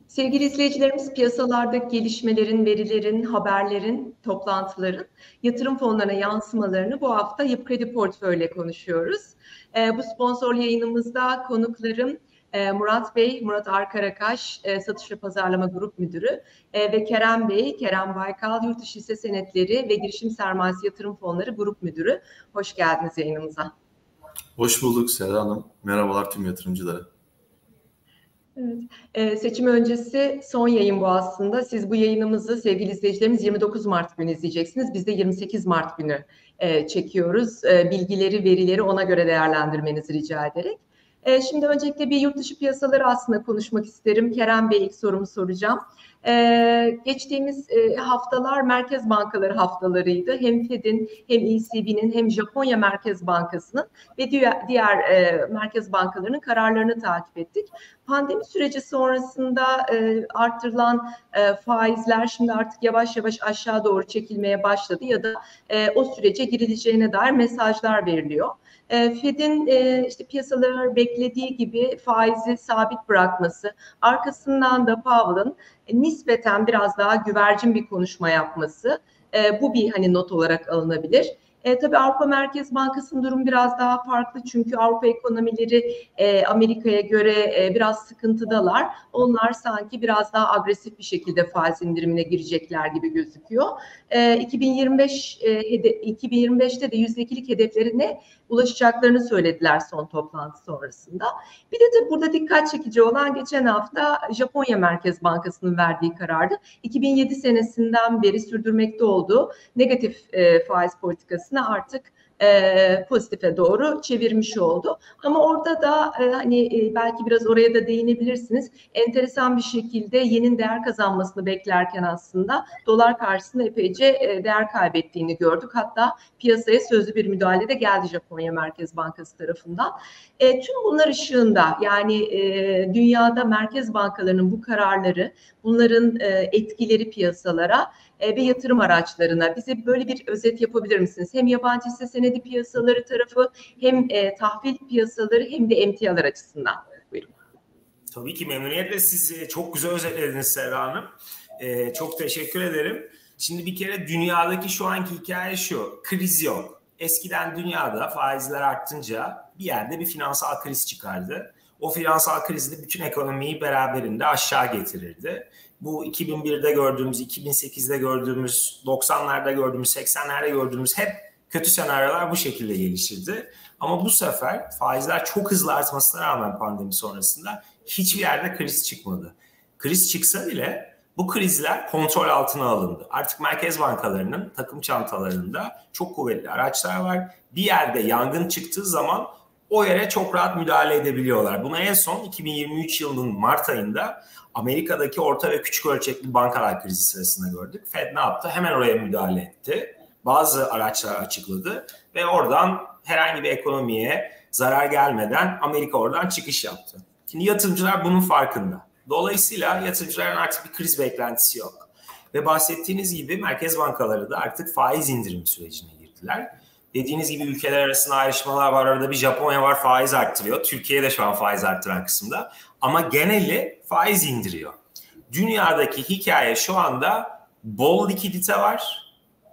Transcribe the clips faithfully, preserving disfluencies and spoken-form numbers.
Sevgili izleyicilerimiz, piyasalardaki gelişmelerin, verilerin, haberlerin, toplantıların yatırım fonlarına yansımalarını bu hafta Yapı Kredi Portföy'le konuşuyoruz. E, bu sponsor yayınımızda konuklarım e, Murat Bey, Murat Arkarakaş, e, Satış ve Pazarlama Grup Müdürü e, ve Kerem Bey, Kerem Baykal, Yurtdışı Hisse Senetleri ve Girişim Sermayesi Yatırım Fonları Grup Müdürü. Hoş geldiniz yayınımıza. Hoş bulduk Serra Hanım. Merhabalar tüm yatırımcılara. Evet. Ee, seçim öncesi son yayın bu aslında. Siz bu yayınımızı sevgili izleyicilerimiz yirmi dokuz Mart günü izleyeceksiniz. Biz de yirmi sekiz Mart günü e, çekiyoruz. E, bilgileri, verileri ona göre değerlendirmenizi rica ederek. E, şimdi öncelikle bir yurt dışı piyasaları aslında konuşmak isterim. Kerem Bey ilk sorumu soracağım. Ee, geçtiğimiz e, haftalar merkez bankaları haftalarıydı. Hem Fed'in hem E C B'nin hem Japonya Merkez Bankası'nın ve diğer, diğer e, merkez bankalarının kararlarını takip ettik. Pandemi süreci sonrasında e, artırılan e, faizler şimdi artık yavaş yavaş aşağı doğru çekilmeye başladı ya da e, o sürece girileceğine dair mesajlar veriliyor. E, Fed'in e, işte piyasalar beklediği gibi faizi sabit bırakması, arkasından da Powell'ın e, nispeten biraz daha güvercin bir konuşma yapması, e, bu bir hani not olarak alınabilir. E, tabii Avrupa Merkez Bankası'nın durum biraz daha farklı çünkü Avrupa ekonomileri e, Amerika'ya göre e, biraz sıkıntıdalar. Onlar sanki biraz daha agresif bir şekilde faiz indirimine girecekler gibi gözüküyor. E, iki bin yirmi beş e, hede- iki bin yirmi beşte de yüzde ikilik hedeflerine ulaşacaklarını söylediler son toplantı sonrasında. Bir de, de burada dikkat çekici olan geçen hafta Japonya Merkez Bankası'nın verdiği karardı. iki bin yedi senesinden beri sürdürmekte olduğu negatif e, faiz politikasını artık e, pozitife doğru çevirmiş oldu. Ama orada da e, hani e, belki biraz oraya da değinebilirsiniz. Enteresan bir şekilde yenin değer kazanmasını beklerken aslında dolar karşısında epeyce e, değer kaybettiğini gördük. Hatta piyasaya sözlü bir müdahale de geldi Japonya Merkez Bankası tarafından. E, tüm bunlar ışığında yani e, dünyada merkez bankalarının bu kararları, bunların e, etkileri piyasalara e, ve yatırım araçlarına bize böyle bir özet yapabilir misiniz? Hem yabancı hisse senedi piyasaları tarafı hem e, tahvil piyasaları hem de emtialar açısından. Buyurun. Tabii ki memnuniyetle, siz çok güzel özetlediniz Serra Hanım. Ee, çok teşekkür ederim. Şimdi bir kere dünyadaki şu anki hikaye şu: kriz yok. Eskiden dünyada faizler arttınca bir yerde bir finansal kriz çıkardı. O finansal kriz de bütün ekonomiyi beraberinde aşağı getirirdi. Bu iki bin birde gördüğümüz, iki bin sekizde gördüğümüz, doksanlarda gördüğümüz, seksenlerde gördüğümüz hep kötü senaryolar bu şekilde gelişirdi. Ama bu sefer faizler çok hızlı artmasına rağmen pandemi sonrasında hiçbir yerde kriz çıkmadı. Kriz çıksa bile bu krizler kontrol altına alındı. Artık merkez bankalarının takım çantalarında çok kuvvetli araçlar var. Bir yerde yangın çıktığı zaman o yere çok rahat müdahale edebiliyorlar. Bunu en son iki bin yirmi üç yılının Mart ayında Amerika'daki orta ve küçük ölçekli bankalar krizi sırasında gördük. Fed ne yaptı? Hemen oraya müdahale etti. Bazı araçlar açıkladı ve oradan herhangi bir ekonomiye zarar gelmeden Amerika oradan çıkış yaptı. Şimdi yatırımcılar bunun farkında. Dolayısıyla yatırımcıların artık bir kriz beklentisi yok. Ve bahsettiğiniz gibi merkez bankaları da artık faiz indirimi sürecine girdiler. Dediğiniz gibi ülkeler arasında ayrışmalar var. Arada bir Japonya var, faiz arttırıyor. Türkiye de şu an faiz arttıran kısımda. Ama geneli faiz indiriyor. Dünyadaki hikaye şu anda bol likidite var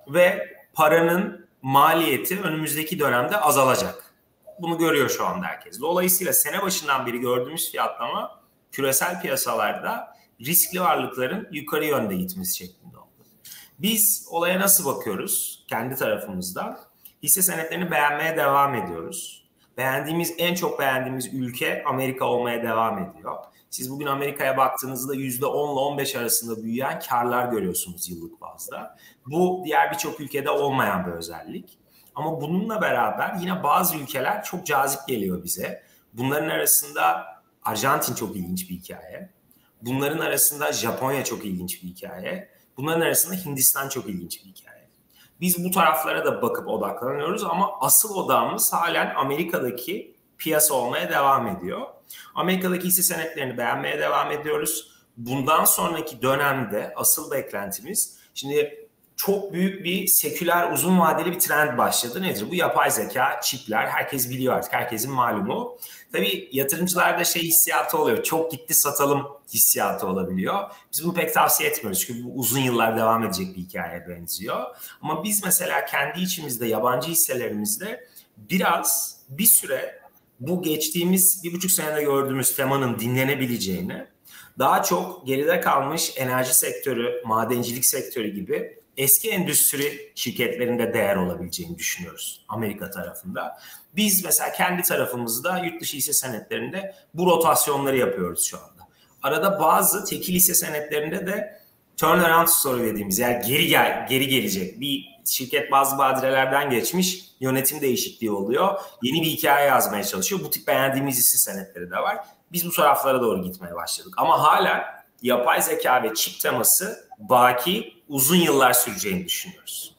ve paranın maliyeti önümüzdeki dönemde azalacak. Bunu görüyor şu anda herkes. Dolayısıyla sene başından beri gördüğümüz fiyatlama küresel piyasalarda riskli varlıkların yukarı yönde gitmesi şeklinde oldu. Biz olaya nasıl bakıyoruz kendi tarafımızda? Hisse senetlerini beğenmeye devam ediyoruz. Beğendiğimiz, en çok beğendiğimiz ülke Amerika olmaya devam ediyor. Siz bugün Amerika'ya baktığınızda yüzde on ile on beş arasında büyüyen karlar görüyorsunuz yıllık bazda. Bu diğer birçok ülkede olmayan bir özellik. Ama bununla beraber yine bazı ülkeler çok cazip geliyor bize. Bunların arasında Arjantin çok ilginç bir hikaye. Bunların arasında Japonya çok ilginç bir hikaye. Bunların arasında Hindistan çok ilginç bir hikaye. Biz bu taraflara da bakıp odaklanıyoruz ama asıl odağımız halen Amerika'daki piyasa olmaya devam ediyor. Amerika'daki hisse senetlerini beğenmeye devam ediyoruz. Bundan sonraki dönemde asıl beklentimiz, şimdi çok büyük bir seküler uzun vadeli bir trend başladı. Nedir bu? Yapay zeka, çipler. Herkes biliyor artık. Herkesin malumu. Tabii yatırımcılarda şey hissiyatı oluyor. Çok gitti satalım hissiyatı olabiliyor. Biz bunu pek tavsiye etmiyoruz. Çünkü bu uzun yıllar devam edecek bir hikayeye benziyor. Ama biz mesela kendi içimizde, yabancı hisselerimizde biraz bir süre bu geçtiğimiz bir buçuk senede gördüğümüz temanın dinlenebileceğini, daha çok geride kalmış enerji sektörü, madencilik sektörü gibi eski endüstri şirketlerinde değer olabileceğini düşünüyoruz Amerika tarafında. Biz mesela kendi tarafımızda yurt dışı hisse senetlerinde bu rotasyonları yapıyoruz şu anda. Arada bazı tekil hisse senetlerinde de turnaround story dediğimiz, yani geri gel geri gelecek bir şirket bazı badirelerden geçmiş, yönetim değişikliği oluyor, yeni bir hikaye yazmaya çalışıyor. Bu tip beğendiğimiz hisse senetleri de var. Biz bu taraflara doğru gitmeye başladık. Ama hala yapay zeka ve çip teması baki uzun yıllar süreceğini düşünüyoruz.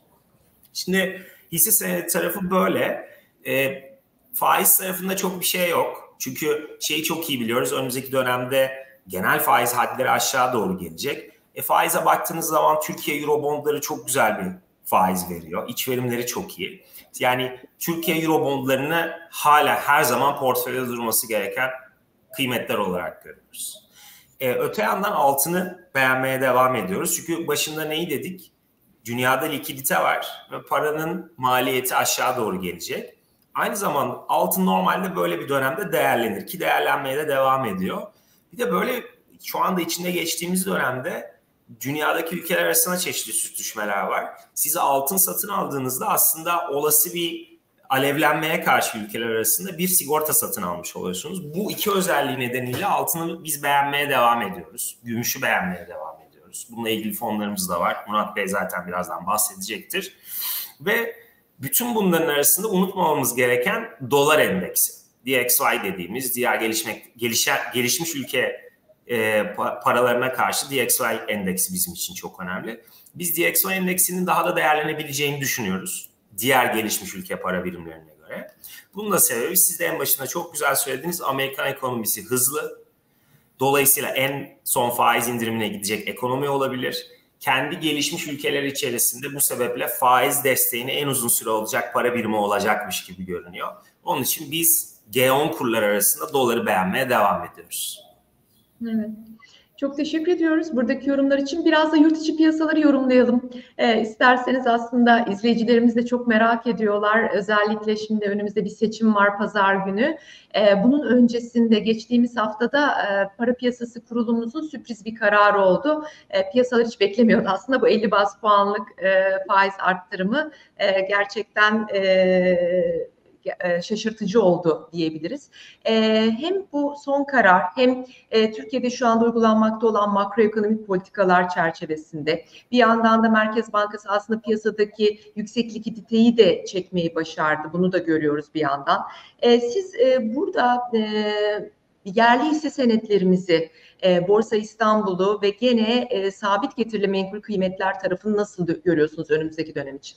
Şimdi hisse senedi tarafı böyle. E, faiz tarafında çok bir şey yok. Çünkü şeyi çok iyi biliyoruz. Önümüzdeki dönemde genel faiz hadleri aşağı doğru gelecek. E, faize baktığınız zaman Türkiye Eurobondları çok güzel bir faiz veriyor. İç verimleri çok iyi. Yani Türkiye Eurobondlarını hala her zaman portföyde durması gereken kıymetler olarak görüyoruz. Ee, öte yandan altını beğenmeye devam ediyoruz. Çünkü başında neyi dedik? Dünyada likidite var ve paranın maliyeti aşağı doğru gelecek. Aynı zamanda altın normalde böyle bir dönemde değerlenir ki değerlenmeye de devam ediyor. Bir de böyle şu anda içinde geçtiğimiz dönemde dünyadaki ülkeler arasında çeşitli sürtüşmeler var. Siz altın satın aldığınızda aslında olası bir alevlenmeye karşı ülkeler arasında bir sigorta satın almış oluyorsunuz. Bu iki özelliği nedeniyle altını biz beğenmeye devam ediyoruz. Gümüşü beğenmeye devam ediyoruz. Bununla ilgili fonlarımız da var. Murat Bey zaten birazdan bahsedecektir. Ve bütün bunların arasında unutmamamız gereken dolar endeksi. D X Y dediğimiz diğer gelişmek, gelişen, gelişmiş ülke e, paralarına karşı D X Y endeksi bizim için çok önemli. Biz D X Y endeksinin daha da değerlenebileceğini düşünüyoruz. Diğer gelişmiş ülke para birimlerine göre. Bunun da sebebi siz de en başında çok güzel söylediğiniz Amerikan ekonomisi hızlı. Dolayısıyla en son faiz indirimine gidecek ekonomi olabilir. Kendi gelişmiş ülkeler içerisinde bu sebeple faiz desteğini en uzun süre olacak para birimi olacakmış gibi görünüyor. Onun için biz G on kurlar arasında doları beğenmeye devam ediyoruz. Evet. Çok teşekkür ediyoruz buradaki yorumlar için. Biraz da yurt içi piyasaları yorumlayalım. Ee, isterseniz aslında izleyicilerimiz de çok merak ediyorlar. Özellikle şimdi önümüzde bir seçim var pazar günü. Ee, bunun öncesinde geçtiğimiz haftada e, para piyasası kurulumuzun sürpriz bir kararı oldu. E, piyasalar hiç beklemiyordu aslında bu elli baz puanlık e, faiz arttırımı e, gerçekten e, şaşırtıcı oldu diyebiliriz. Hem bu son karar hem Türkiye'de şu anda uygulanmakta olan makroekonomik politikalar çerçevesinde bir yandan da Merkez Bankası aslında piyasadaki yüksek likiditeyi de çekmeyi başardı. Bunu da görüyoruz bir yandan. Siz burada yerli hisse senetlerimizi, Borsa İstanbul'u ve gene sabit getirili menkul kıymetler tarafını nasıl görüyorsunuz önümüzdeki dönem için?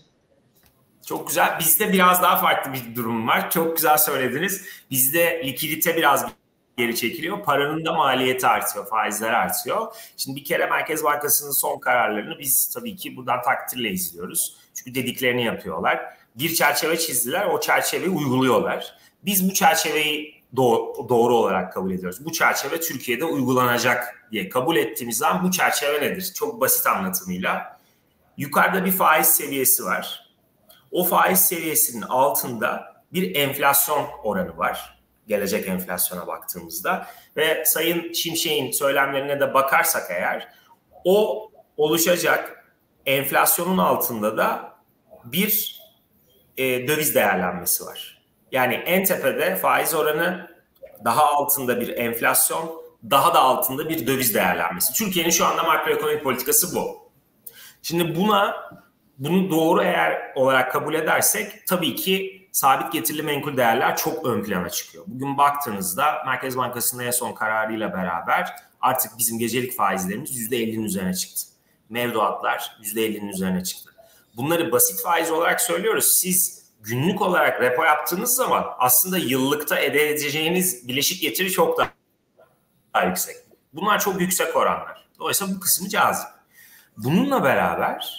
Çok güzel. Bizde biraz daha farklı bir durum var. Çok güzel söylediniz. Bizde likidite biraz geri çekiliyor. Paranın da maliyeti artıyor, faizler artıyor. Şimdi bir kere Merkez Bankası'nın son kararlarını biz tabii ki buradan takdirle izliyoruz. Çünkü dediklerini yapıyorlar. Bir çerçeve çizdiler, o çerçeveyi uyguluyorlar. Biz bu çerçeveyi doğru, doğru olarak kabul ediyoruz. Bu çerçeve Türkiye'de uygulanacak diye kabul ettiğimiz zaman bu çerçeve nedir? Çok basit anlatımıyla. Yukarıda bir faiz seviyesi var. O faiz seviyesinin altında bir enflasyon oranı var. Gelecek enflasyona baktığımızda ve Sayın Şimşek'in söylemlerine de bakarsak eğer o oluşacak enflasyonun altında da bir e, döviz değerlenmesi var. Yani en tepede faiz oranı, daha altında bir enflasyon, daha da altında bir döviz değerlenmesi. Türkiye'nin şu anda makroekonomik politikası bu. Şimdi buna Bunu doğru eğer olarak kabul edersek tabii ki sabit getirili menkul değerler çok ön plana çıkıyor. Bugün baktığınızda Merkez Bankası'nın en son kararıyla beraber artık bizim gecelik faizlerimiz yüzde ellinin üzerine çıktı. Mevduatlar yüzde ellinin üzerine çıktı. Bunları basit faiz olarak söylüyoruz. Siz günlük olarak repo yaptığınız zaman aslında yıllıkta elde edeceğiniz bileşik getiri çok daha yüksek. Bunlar çok yüksek oranlar. Dolayısıyla bu kısmı cazip. Bununla beraber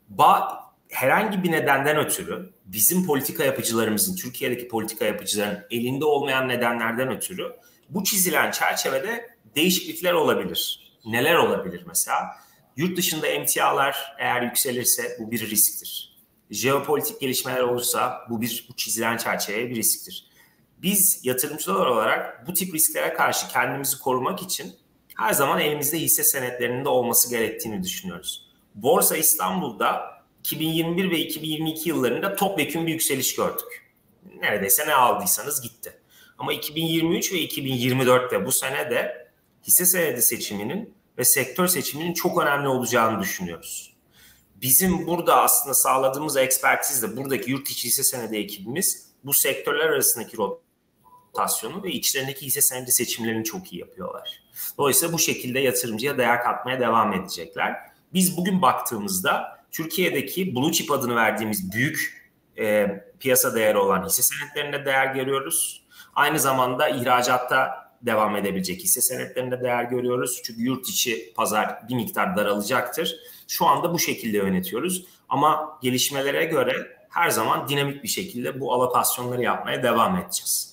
ba- herhangi bir nedenden ötürü bizim politika yapıcılarımızın, Türkiye'deki politika yapıcıların elinde olmayan nedenlerden ötürü bu çizilen çerçevede değişiklikler olabilir. Neler olabilir mesela? Yurt dışında emtialar eğer yükselirse bu bir risktir. Jeopolitik gelişmeler olursa bu bir bu çizilen çerçeveye bir risktir. Biz yatırımcılar olarak bu tip risklere karşı kendimizi korumak için her zaman elimizde hisse senetlerinin de olması gerektiğini düşünüyoruz. Borsa İstanbul'da iki bin yirmi bir ve iki bin yirmi iki yıllarında topyekun bir yükseliş gördük. Neredeyse ne aldıysanız gitti. Ama iki bin yirmi üç ve iki bin yirmi dörtte bu sene de hisse senedi seçiminin ve sektör seçiminin çok önemli olacağını düşünüyoruz. Bizim burada aslında sağladığımız ekspertizle buradaki yurt içi hisse senedi ekibimiz bu sektörler arasındaki rotasyonu ve içlerindeki hisse senedi seçimlerini çok iyi yapıyorlar. Dolayısıyla bu şekilde yatırımcıya değer katmaya devam edecekler. Biz bugün baktığımızda Türkiye'deki blue chip adını verdiğimiz büyük e, piyasa değeri olan hisse senetlerine değer görüyoruz. Aynı zamanda ihracatta devam edebilecek hisse senetlerinde değer görüyoruz. Çünkü yurt içi pazar bir miktar daralacaktır. Şu anda bu şekilde yönetiyoruz. Ama gelişmelere göre her zaman dinamik bir şekilde bu alokasyonları yapmaya devam edeceğiz.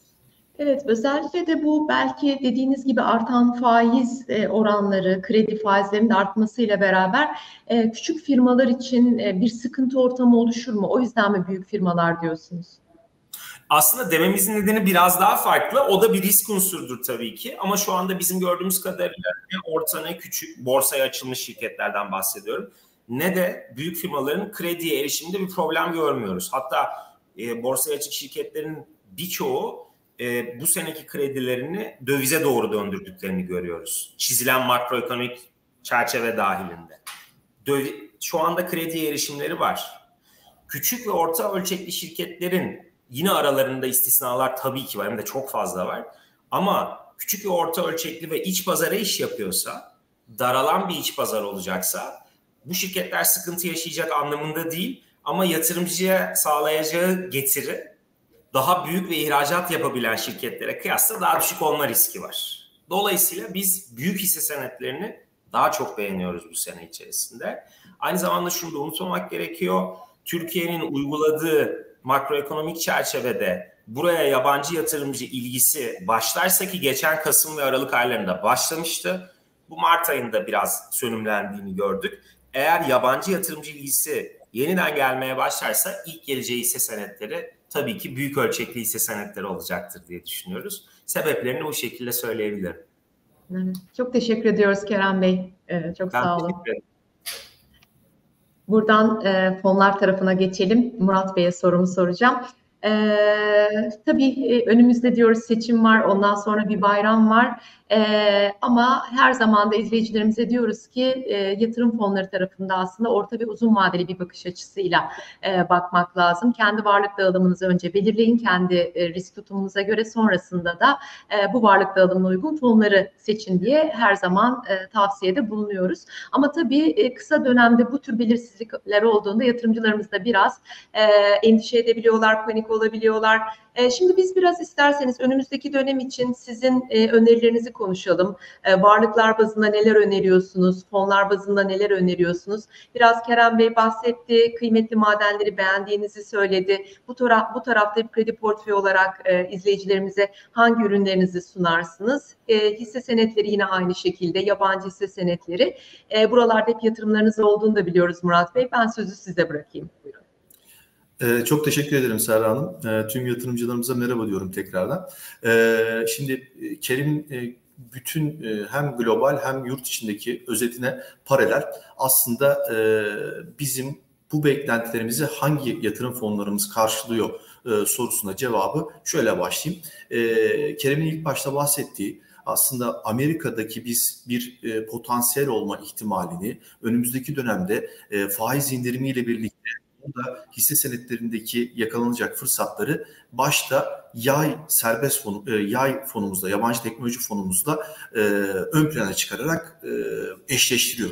Evet, özellikle de bu belki dediğiniz gibi artan faiz oranları, kredi faizlerinin de artmasıyla beraber küçük firmalar için bir sıkıntı ortamı oluşur mu? O yüzden mi büyük firmalar diyorsunuz? Aslında dememizin nedeni biraz daha farklı. O da bir risk unsurudur tabii ki. Ama şu anda bizim gördüğümüz kadarıyla ne orta ne küçük borsaya açılmış şirketlerden bahsediyorum. Ne de büyük firmaların krediye erişiminde bir problem görmüyoruz. Hatta e, borsaya açık şirketlerin birçoğu e, bu seneki kredilerini dövize doğru döndürdüklerini görüyoruz. Çizilen makroekonomik çerçeve dahilinde. Döv- şu anda krediye erişimleri var. Küçük ve orta ölçekli şirketlerin yine aralarında istisnalar tabii ki var, hem de çok fazla var. Ama küçük ve orta ölçekli ve iç pazara iş yapıyorsa, daralan bir iç pazar olacaksa bu şirketler sıkıntı yaşayacak anlamında değil. Ama yatırımcıya sağlayacağı getiri daha büyük ve ihracat yapabilen şirketlere kıyasla daha düşük olma riski var. Dolayısıyla biz büyük hisse senetlerini daha çok beğeniyoruz bu sene içerisinde. Aynı zamanda şunu da unutmamak gerekiyor. Türkiye'nin uyguladığı makroekonomik çerçevede buraya yabancı yatırımcı ilgisi başlarsa, ki geçen Kasım ve Aralık aylarında başlamıştı. Bu Mart ayında biraz sönümlendiğini gördük. Eğer yabancı yatırımcı ilgisi yeniden gelmeye başlarsa ilk geleceği hisse senetleri tabii ki büyük ölçekli hisse senetleri olacaktır diye düşünüyoruz. Sebeplerini bu şekilde söyleyebilirim. Çok teşekkür ediyoruz Kerem Bey. Ee, çok Ben sağ olun. teşekkür ederim. Buradan e, fonlar tarafına geçelim. Murat Bey'e sorumu soracağım. Ee, tabii e, önümüzde diyoruz seçim var, ondan sonra bir bayram var. Ee, ama her zaman da izleyicilerimize diyoruz ki e, yatırım fonları tarafında aslında orta ve uzun vadeli bir bakış açısıyla e, bakmak lazım. Kendi varlık dağılımınızı önce belirleyin, kendi e, risk tutumunuza göre, sonrasında da e, bu varlık dağılımına uygun fonları seçin diye her zaman e, tavsiyede bulunuyoruz. Ama tabii e, kısa dönemde bu tür belirsizlikler olduğunda yatırımcılarımız da biraz e, endişe edebiliyorlar, panik olabiliyorlar. E, şimdi biz biraz isterseniz önümüzdeki dönem için sizin e, önerilerinizi konuşalım. E, varlıklar bazında neler öneriyorsunuz? Fonlar bazında neler öneriyorsunuz? Biraz Kerem Bey bahsetti. Kıymetli madenleri beğendiğinizi söyledi. Bu, taraf, bu tarafta bir kredi portföyü olarak e, izleyicilerimize hangi ürünlerinizi sunarsınız? E, hisse senetleri yine aynı şekilde. Yabancı hisse senetleri. E, buralarda hep yatırımlarınız olduğunu da biliyoruz Murat Bey. Ben sözü size bırakayım. Buyurun. Ee, çok teşekkür ederim Serra Hanım. Ee, tüm yatırımcılarımıza merhaba diyorum tekrardan. Ee, şimdi Kerim'in e, bütün e, hem global hem yurt içindeki özetine paralel aslında e, bizim bu beklentilerimizi hangi yatırım fonlarımız karşılıyor e, sorusuna cevabı şöyle başlayayım. E, Kerim'in ilk başta bahsettiği aslında Amerika'daki biz bir e, potansiyel olma ihtimalini önümüzdeki dönemde e, faiz indirimiyle birlikte burada hisse senetlerindeki yakalanacak fırsatları başta yay serbest fonu, e, yay fonumuzda, yabancı teknoloji fonumuzda e, ön plana çıkararak e, eşleştiriyoruz.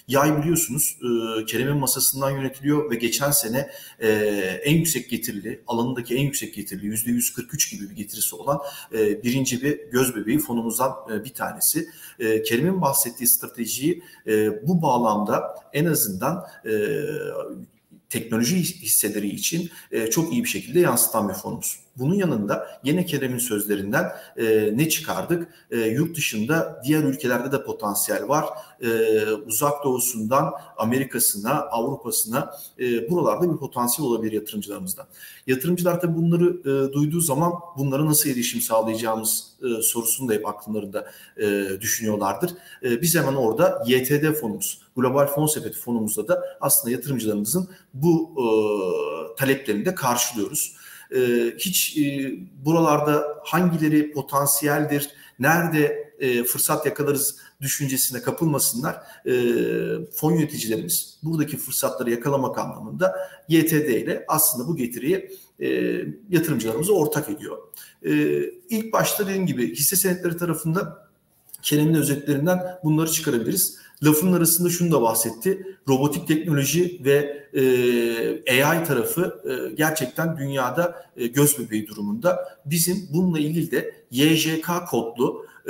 Yay biliyorsunuz e, Kerem'in masasından yönetiliyor ve geçen sene e, en yüksek getirili, alanındaki en yüksek getirili yüzde yüz kırk üç gibi bir getirisi olan e, birinci bir göz bebeği fonumuzdan e, bir tanesi. E, Kerem'in bahsettiği stratejiyi e, bu bağlamda en azından e, teknoloji hisseleri için e, çok iyi bir şekilde yansıtan bir fonumuz. Bunun yanında yine Kerem'in sözlerinden e, ne çıkardık? E, yurt dışında diğer ülkelerde de potansiyel var. E, uzak doğusundan Amerika'sına, Avrupa'sına e, buralarda bir potansiyel olabilir yatırımcılarımızdan. Yatırımcılar tabii bunları e, duyduğu zaman bunlara nasıl erişim sağlayacağımız e, sorusunu da hep akllarında e, düşünüyorlardır. E, biz hemen orada Y T D fonumuz, Global Fon Sepeti fonumuzda da aslında yatırımcılarımızın bu e, taleplerini de karşılıyoruz. Ee, hiç e, buralarda hangileri potansiyeldir, nerede e, fırsat yakalarız düşüncesine kapılmasınlar. E, fon yöneticilerimiz buradaki fırsatları yakalamak anlamında Y T D ile aslında bu getiriyi e, yatırımcılarımıza ortak ediyor. E, ilk başta dediğim gibi hisse senetleri tarafında Kerem'in özetlerinden bunları çıkarabiliriz. Lafın arasında şunu da bahsetti. Robotik teknoloji ve e, A I tarafı e, gerçekten dünyada e, göz bebeği durumunda. Bizim bununla ilgili de Y J K kodlu e,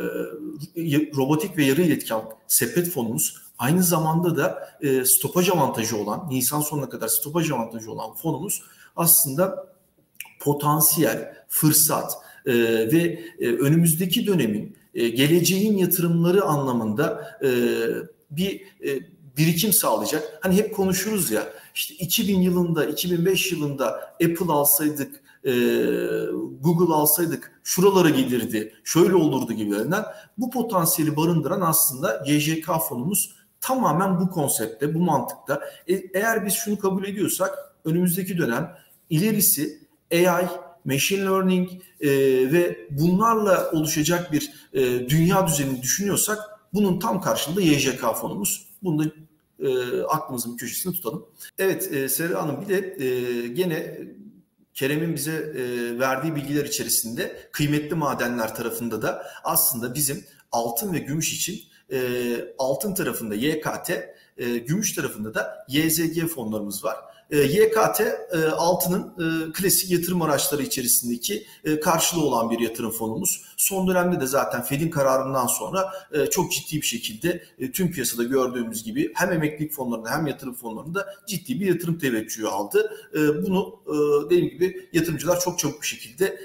robotik ve yarı iletken sepet fonumuz, aynı zamanda da e, stopaj avantajı olan, Nisan sonuna kadar stopaj avantajı olan fonumuz aslında potansiyel, fırsat e, ve e, önümüzdeki dönemin geleceğin yatırımları anlamında e, bir e, birikim sağlayacak. Hani hep konuşuruz ya, işte iki bin yılında, iki bin beş yılında Apple alsaydık, e, Google alsaydık şuralara gelirdi, şöyle olurdu gibilerinden. Bu potansiyeli barındıran aslında Y J K fonumuz tamamen bu konsepte, bu mantıkta. E, eğer biz şunu kabul ediyorsak önümüzdeki dönem ilerisi A I, machine learning e, ve bunlarla oluşacak bir e, dünya düzenini düşünüyorsak bunun tam karşılığında Y J K fonumuz. Bunu da e, aklımızın bir köşesine tutalım. Evet e, Serra Hanım, bir de e, gene Kerem'in bize e, verdiği bilgiler içerisinde kıymetli madenler tarafında da aslında bizim altın ve gümüş için e, altın tarafında Y K T, e, gümüş tarafında da Y Z G fonlarımız var. Y K T altının klasik yatırım araçları içerisindeki karşılığı olan bir yatırım fonumuz. Son dönemde de zaten Fed'in kararından sonra çok ciddi bir şekilde tüm piyasada gördüğümüz gibi hem emeklilik fonlarında hem yatırım fonlarında ciddi bir yatırım teveccühü aldı. Bunu dediğim gibi yatırımcılar çok çabuk bir şekilde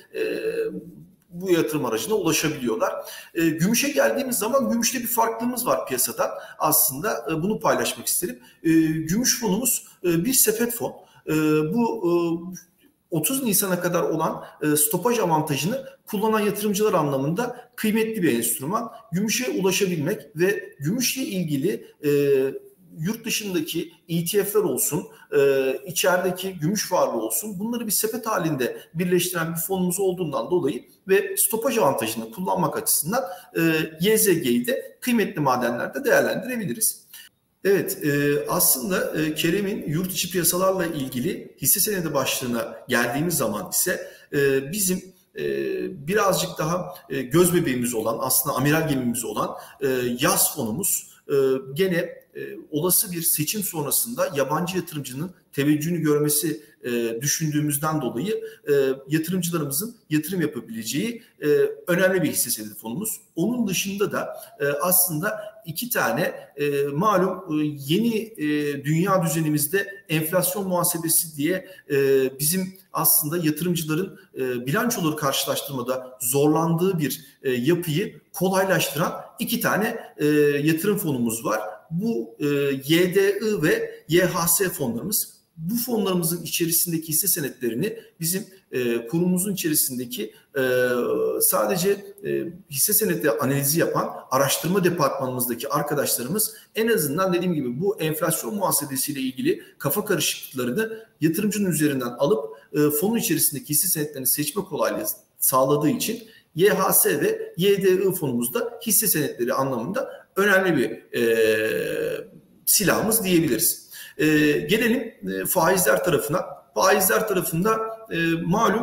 bu yatırım aracına ulaşabiliyorlar. E, gümüşe geldiğimiz zaman gümüşte bir farklılığımız var piyasadan. Aslında e, bunu paylaşmak isterim. E, gümüş fonumuz e, bir sepet fon. E, bu e, otuz Nisan'a kadar olan e, stopaj avantajını kullanan yatırımcılar anlamında kıymetli bir enstrüman. Gümüşe ulaşabilmek ve gümüşle ilgili e, yurt dışındaki E T F'ler olsun, e, içerideki gümüş varlığı olsun, bunları bir sepet halinde birleştiren bir fonumuz olduğundan dolayı ve stopaj avantajını kullanmak açısından e, Y Z G'yi de kıymetli madenlerde değerlendirebiliriz. Evet, e, aslında e, Kerem'in yurt içi piyasalarla ilgili hisse senedi başlığına geldiğimiz zaman ise e, bizim e, birazcık daha e, göz bebeğimiz olan, aslında amiral gemimiz olan e, yaz fonumuz e, gene e, olası bir seçim sonrasında yabancı yatırımcının teveccühünü görmesi e, düşündüğümüzden dolayı e, yatırımcılarımızın yatırım yapabileceği e, önemli bir hisse senedi fonumuz. Onun dışında da e, aslında iki tane e, malum e, yeni e, dünya düzenimizde enflasyon muhasebesi diye e, bizim aslında yatırımcıların e, bilançoları karşılaştırmada zorlandığı bir e, yapıyı kolaylaştıran iki tane e, yatırım fonumuz var. Bu e, Y D I ve Y H S fonlarımız. Bu fonlarımızın içerisindeki hisse senetlerini bizim e, kurumumuzun içerisindeki e, sadece e, hisse senedi analizi yapan araştırma departmanımızdaki arkadaşlarımız en azından dediğim gibi bu enflasyon muhasebesiyle ilgili kafa karışıklıklarını yatırımcının üzerinden alıp e, fonun içerisindeki hisse senetlerini seçme kolaylığı sağladığı için Y H S ve Y D I fonumuzda hisse senetleri anlamında önemli bir e, silahımız diyebiliriz. E, gelelim e, faizler tarafına. Faizler tarafında e, malum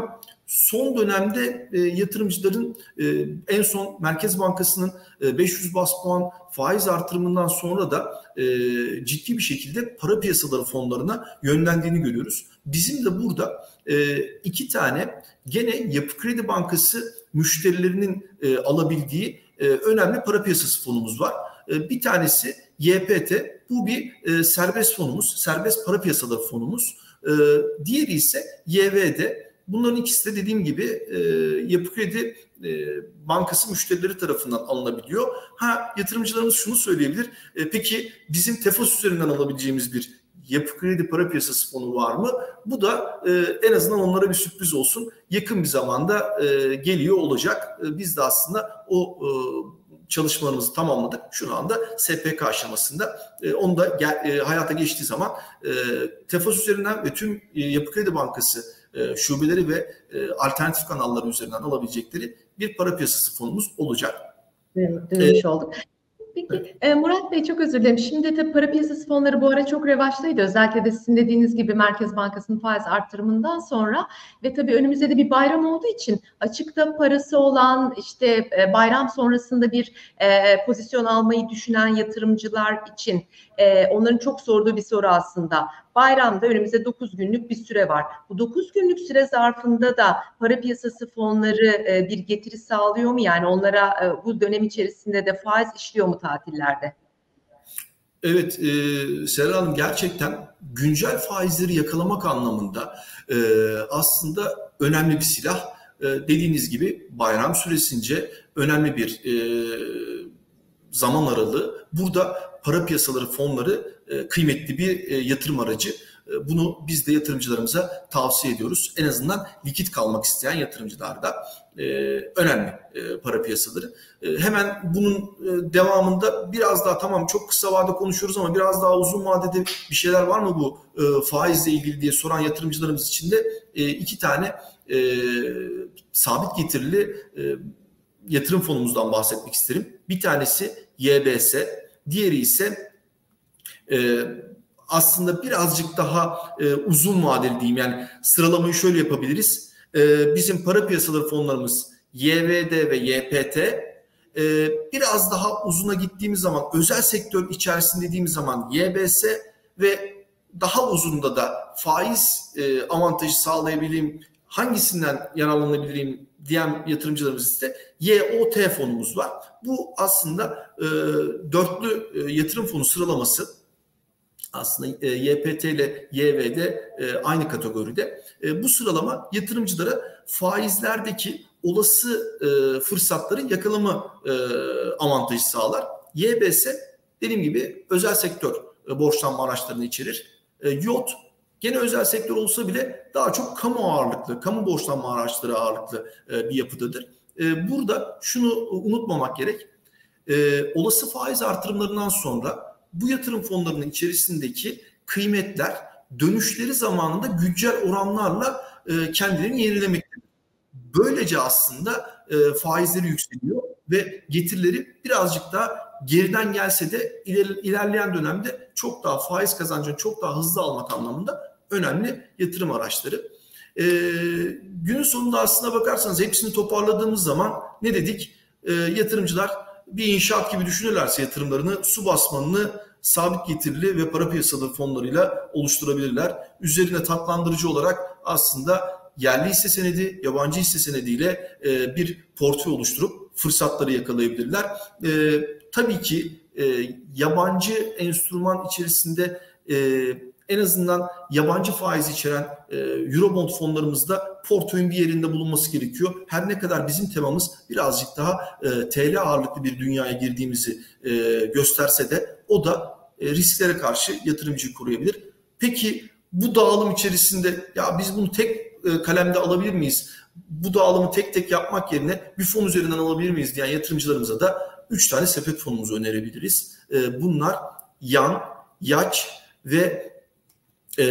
Son dönemde e, yatırımcıların e, en son Merkez Bankası'nın e, beş yüz bas puan faiz artırımından sonra da e, ciddi bir şekilde para piyasaları fonlarına yönlendiğini görüyoruz. Bizim de burada e, iki tane gene Yapı Kredi Bankası müşterilerinin e, alabildiği e, önemli para piyasası fonumuz var. E, bir tanesi Y P T, bu bir e, serbest fonumuz, serbest para piyasaları fonumuz. E, diğeri ise Y V D. Bunların ikisi de dediğim gibi e, Yapı Kredi e, Bankası müşterileri tarafından alınabiliyor. Ha, yatırımcılarımız şunu söyleyebilir. E, peki bizim Tefos üzerinden alabileceğimiz bir Yapı Kredi para piyasası fonu var mı? Bu da e, en azından onlara bir sürpriz olsun. Yakın bir zamanda e, geliyor olacak. E, biz de aslında o e, çalışmalarımızı tamamladık. Şu anda S P K aşamasında. E, onu da gel, e, hayata geçtiği zaman e, Tefos üzerinden ve tüm e, Yapı Kredi Bankası e, şubeleri ve e, alternatif kanalları üzerinden alabilecekleri bir para piyasası fonumuz olacak. Duymuş olduk. Peki evet. Murat Bey, çok özür dilerim. Şimdi de para piyasası fonları bu ara çok revaçtaydı. Özellikle de sizin dediğiniz gibi Merkez Bankası'nın faiz arttırımından sonra ve tabii önümüzde de bir bayram olduğu için açıkta parası olan, işte bayram sonrasında bir e, pozisyon almayı düşünen yatırımcılar için e, onların çok sorduğu bir soru aslında. Bayramda önümüzde dokuz günlük bir süre var. Bu dokuz günlük süre zarfında da para piyasası fonları e, bir getiri sağlıyor mu? Yani onlara e, bu dönem içerisinde de faiz işliyor mu tatillerde? Evet, e, Serra Hanım, gerçekten güncel faizleri yakalamak anlamında e, aslında önemli bir silah. E, dediğiniz gibi bayram süresince önemli bir e, zaman aralığı. Burada para piyasaları fonları e, kıymetli bir e, yatırım aracı. E, bunu biz de yatırımcılarımıza tavsiye ediyoruz. En azından likit kalmak isteyen yatırımcılarda e, önemli e, para piyasaları. E, hemen bunun e, devamında biraz daha, tamam çok kısa vade konuşuyoruz ama biraz daha uzun vadede bir şeyler var mı bu e, faizle ilgili diye soran yatırımcılarımız için de e, iki tane e, sabit getirili e, yatırım fonumuzdan bahsetmek isterim. Bir tanesi Y B S, diğeri ise e, aslında birazcık daha e, uzun vadeli diyeyim. Yani sıralamayı şöyle yapabiliriz. E, bizim para piyasaları fonlarımız Y V D ve Y P T. E, biraz daha uzuna gittiğimiz zaman, özel sektör içerisinde dediğimiz zaman Y B S ve daha uzunda da faiz e, avantajı sağlayabileyim, hangisinden yararlanabilirim diyen yatırımcılarımız ise Y O T fonumuz var. Bu aslında e, dörtlü e, yatırım fonu sıralaması aslında e, Y P T ile Y V D e, aynı kategoride. E, bu sıralama yatırımcılara faizlerdeki olası e, fırsatları yakalama e, avantajı sağlar. Y B S dediğim gibi özel sektör e, borçlanma araçlarını içerir. E, Y O T gene özel sektör olsa bile daha çok kamu ağırlıklı, kamu borçlanma araçları ağırlıklı e, bir yapıdadır. E, burada şunu unutmamak gerek. E, olası faiz artırımlarından sonra bu yatırım fonlarının içerisindeki kıymetler dönüşleri zamanında güncel oranlarla e, kendilerini yenilemektedir. Böylece aslında e, faizleri yükseliyor ve getirileri birazcık daha geriden gelse de iler, ilerleyen dönemde çok daha faiz kazancını çok daha hızlı almak anlamında önemli yatırım araçları. E, günün sonunda aslında bakarsanız hepsini toparladığımız zaman ne dedik? E, yatırımcılar bir inşaat gibi düşünürlerse yatırımlarını, su basmanını sabit getirili ve para piyasaları fonlarıyla oluşturabilirler. Üzerine tatlandırıcı olarak aslında yerli hisse senedi, yabancı hisse senediyle e, bir portföy oluşturup fırsatları yakalayabilirler. E, tabii ki e, yabancı enstrüman içerisinde e, en azından yabancı faiz içeren e, Eurobond fonlarımızda portföyün bir yerinde bulunması gerekiyor. Her ne kadar bizim temamız birazcık daha e, T L ağırlıklı bir dünyaya girdiğimizi e, gösterse de o da e, risklere karşı yatırımcıyı koruyabilir. Peki bu dağılım içerisinde ya biz bunu tek e, kalemde alabilir miyiz? Bu dağılımı tek tek yapmak yerine bir fon üzerinden alabilir miyiz diyen yatırımcılarımıza da üç tane sepet fonumuzu önerebiliriz. E, bunlar Yan, Yaç ve e,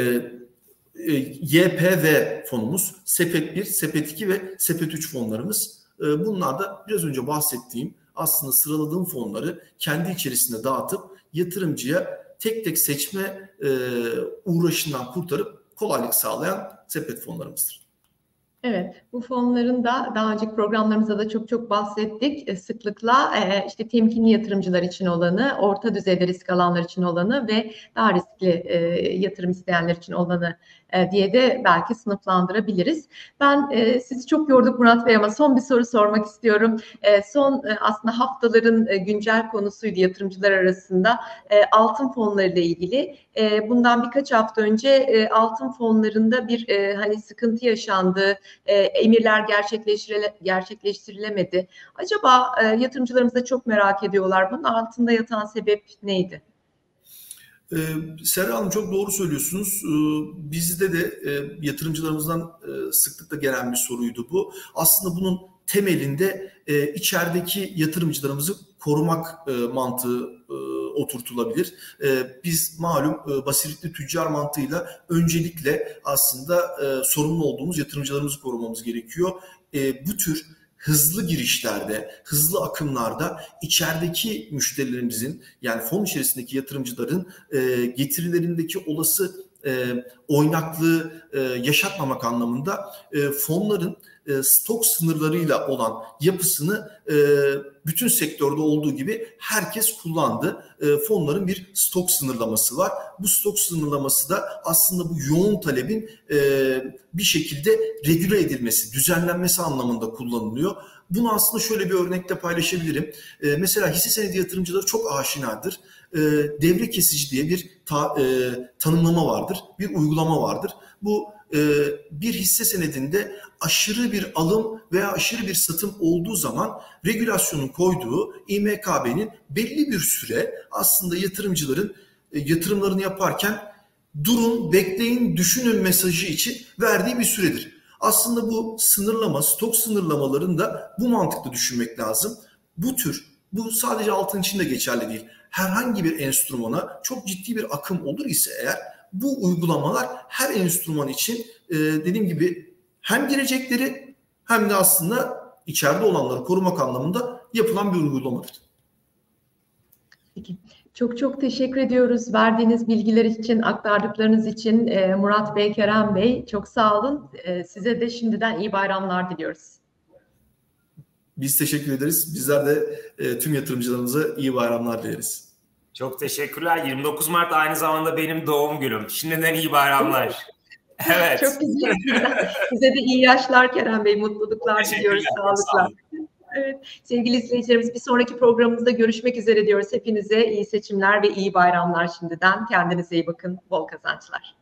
e, Y P V fonumuz, sepet bir, sepet iki ve sepet üç fonlarımız. E, bunlar da biraz önce bahsettiğim aslında sıraladığım fonları kendi içerisinde dağıtıp yatırımcıya tek tek seçme e, uğraşından kurtarıp kolaylık sağlayan sepet fonlarımızdır. Evet, bu fonların da daha önceki programlarımızda da çok çok bahsettik. E, sıklıkla e, işte temkinli yatırımcılar için olanı, orta düzeyde risk alanlar için olanı ve daha riskli e, yatırım isteyenler için olanı e, diye de belki sınıflandırabiliriz. Ben e, sizi çok yorduk Murat Bey ama son bir soru sormak istiyorum. E, son e, aslında haftaların e, güncel konusuydu yatırımcılar arasında e, altın fonları ile ilgili. E, bundan birkaç hafta önce e, altın fonlarında bir e, hani sıkıntı yaşandığı, E, emirler gerçekleştirile, gerçekleştirilemedi. Acaba e, yatırımcılarımız da çok merak ediyorlar. Bunun altında yatan sebep neydi? Ee, Serra Hanım çok doğru söylüyorsunuz. Ee, bizde de e, yatırımcılarımızdan e, sıklıkla gelen bir soruydu bu. Aslında bunun temelinde e, içerideki yatırımcılarımızı korumak e, mantığı e, oturtulabilir. E, biz malum e, basiretli tüccar mantığıyla öncelikle aslında e, sorumlu olduğumuz yatırımcılarımızı korumamız gerekiyor. E, bu tür hızlı girişlerde, hızlı akımlarda içerideki müşterilerimizin, yani fon içerisindeki yatırımcıların e, getirilerindeki olası e, oynaklığı e, yaşatmamak anlamında e, fonların e, stok sınırlarıyla olan yapısını e, bütün sektörde olduğu gibi herkes kullandı. E, fonların bir stok sınırlaması var. Bu stok sınırlaması da aslında bu yoğun talebin e, bir şekilde regüle edilmesi, düzenlenmesi anlamında kullanılıyor. Bunu aslında şöyle bir örnekle paylaşabilirim. E, mesela hisse senedi yatırımcıları çok aşinadır. E, devre kesici diye bir ta, e, tanımlama vardır, bir uygulama vardır. Bu e, bir hisse senedinde aşırı bir alım veya aşırı bir satım olduğu zaman regülasyonun koyduğu İ M K B'nin belli bir süre aslında yatırımcıların e, yatırımlarını yaparken durun, bekleyin, düşünün mesajı için verdiği bir süredir. Aslında bu sınırlama, stok sınırlamalarını da bu mantıkla düşünmek lazım. Bu tür, bu sadece altın için de geçerli değil. Herhangi bir enstrümana çok ciddi bir akım olur ise eğer, bu uygulamalar her enstrüman için e, dediğim gibi hem girecekleri hem de aslında içeride olanları korumak anlamında yapılan bir uygulamadır. Peki. Çok çok teşekkür ediyoruz verdiğiniz bilgiler için, aktardıklarınız için. E, Murat Bey, Kerem Bey çok sağ olun. E, size de şimdiden iyi bayramlar diliyoruz. Biz teşekkür ederiz. Bizler de e, tüm yatırımcılarımıza iyi bayramlar dileriz. Çok teşekkürler. yirmi dokuz Mart aynı zamanda benim doğum günüm. Şimdiden iyi bayramlar. Evet. Çok güzel. Size de iyi yaşlar Kerem Bey. Mutluluklar diliyoruz. Sağlıklar. Evet, sevgili izleyicilerimiz, bir sonraki programımızda görüşmek üzere diyoruz. Hepinize iyi seçimler ve iyi bayramlar şimdiden. Kendinize iyi bakın. Bol kazançlar.